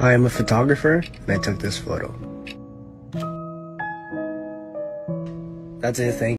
I am a photographer, and I took this photo. That's it, thank you.